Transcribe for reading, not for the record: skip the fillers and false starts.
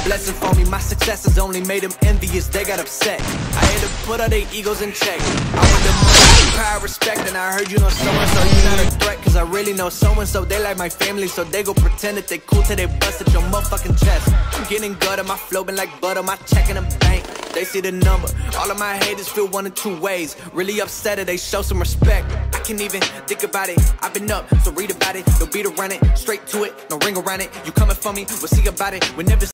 blessing for me. My success has only made them envious, they got upset. I had to put all their egos in check. I want the money, power, respect. And I heard you know so-and-so, you not a threat. Cause I really know so-and-so, they like my family. So they go pretend that they cool till they bust at your motherfucking chest. I'm getting gutter, my flow been like butter, my check in the bank. They see the number, all of my haters feel one of two ways. Really upset if they show some respect. I can't even think about it, I've been up, so read about it. No beat around it, straight to it, no ring around it. You coming for me, we'll see about it. We never